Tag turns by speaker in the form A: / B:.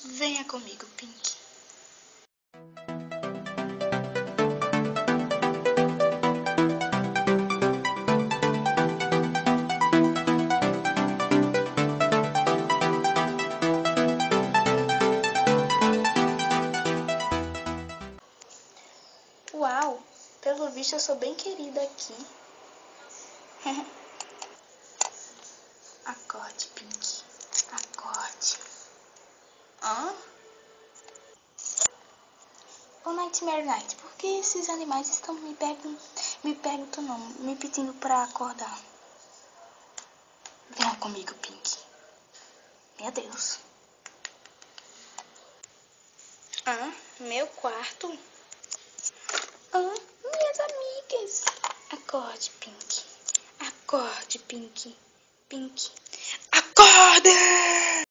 A: Venha comigo, Pink. Uau, pelo visto eu sou bem querida aqui. Acorde, Pink. Acorde. Hã? Ô, Nightmare Night, por que esses animais estão me perguntando não, me pedindo pra acordar? Venha comigo, Pink. Meu Deus. Meu quarto? Minhas amigas. Acorde, Pink. Acorde, Pink. Pink. Acorde!